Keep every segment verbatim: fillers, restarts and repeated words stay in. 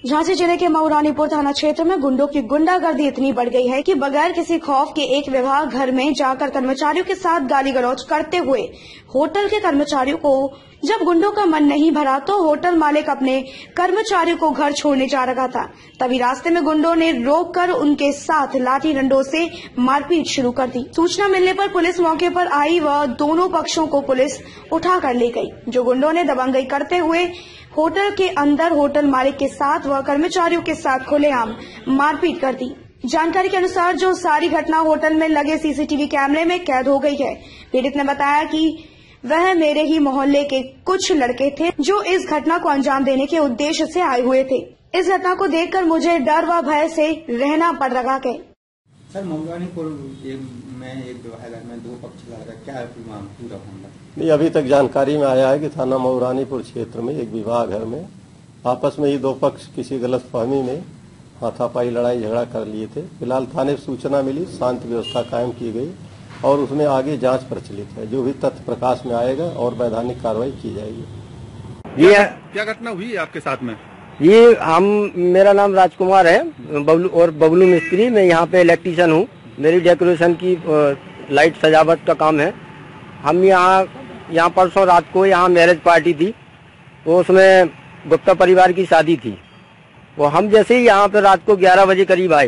झांसी जिले के मऊरानीपुर थाना क्षेत्र में गुंडों की गुंडागर्दी इतनी बढ़ गई है कि बगैर किसी खौफ के एक विभाग घर में जाकर कर्मचारियों के साथ गाली गलौज करते हुए होटल के कर्मचारियों को जब गुंडों का मन नहीं भरा तो होटल मालिक अपने कर्मचारियों को घर छोड़ने जा रहा था। तभी रास्ते में गुंडों ने रोककर उनके साथ लाठी डंडों से मारपीट शुरू कर दी। सूचना मिलने पर पुलिस मौके पर आई व दोनों पक्षों को पुलिस उठा कर ले गई। जो गुंडों ने दबंगई करते हुए होटल के अंदर होटल मालिक के साथ व कर्मचारियों के साथ खुलेआम मारपीट कर दी। जानकारी के अनुसार जो सारी घटना होटल में लगे सीसीटीवी कैमरे में कैद हो गई है। पीड़ित ने बताया कि वह मेरे ही मोहल्ले के कुछ लड़के थे जो इस घटना को अंजाम देने के उद्देश्य से आए हुए थे। इस घटना को देखकर मुझे डर व भय से रहना पड़ रहा है। सर, मऊरानीपुर में एक विवाह घर में दो पक्ष लड़ रहे, क्या है पूरा मामला? नहीं, अभी तक जानकारी में आया है कि थाना मऊरानीपुर क्षेत्र में एक विवाह घर में आपस में ये दो पक्ष किसी गलतफहमी में हाथापाई लड़ाई झगड़ा कर लिए थे। फिलहाल थाने सूचना मिली, शांति व्यवस्था कायम की गई और उसमें आगे जांच प्रचलित है। जो भी तथ्य प्रकाश में आएगा और वैधानिक कार्रवाई की जाएगी। ये क्या घटना हुई है आपके साथ में? ये हम मेरा नाम राजकुमार है बबलू और बबलू मिस्त्री। मैं यहाँ पे इलेक्ट्रीशियन हूँ। मेरी डेकोरेशन की लाइट सजावट का काम है। हम यहाँ यहाँ परसों रात को यहाँ मैरिज पार्टी थी, वो उसमें गुप्ता परिवार की शादी थी। वो हम जैसे ही यहाँ पे रात को ग्यारह बजे करीब आए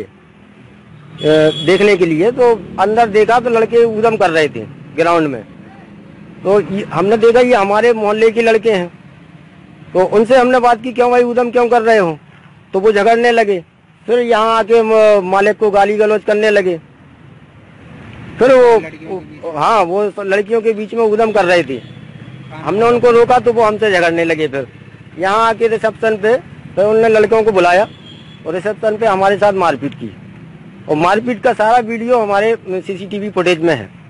देखने के लिए, तो अंदर देखा तो लड़के उधम कर रहे थे ग्राउंड में। तो हमने देखा ये हमारे मोहल्ले के लड़के हैं, तो उनसे हमने बात की, क्यों भाई उधम क्यों कर रहे हो? तो वो झगड़ने लगे। फिर यहाँ आके मालिक को गाली गलौज करने लगे। फिर वो हाँ वो लड़कियों के बीच में उधम कर रहे थे। हमने उनको रोका तो वो हमसे झगड़ने लगे। फिर यहाँ आके रिसेप्शन पे फिर उन्होंने लड़कियों को बुलाया और रिसेप्शन पे हमारे साथ मारपीट की। और मारपीट का सारा वीडियो हमारे सीसीटीवी फुटेज में है।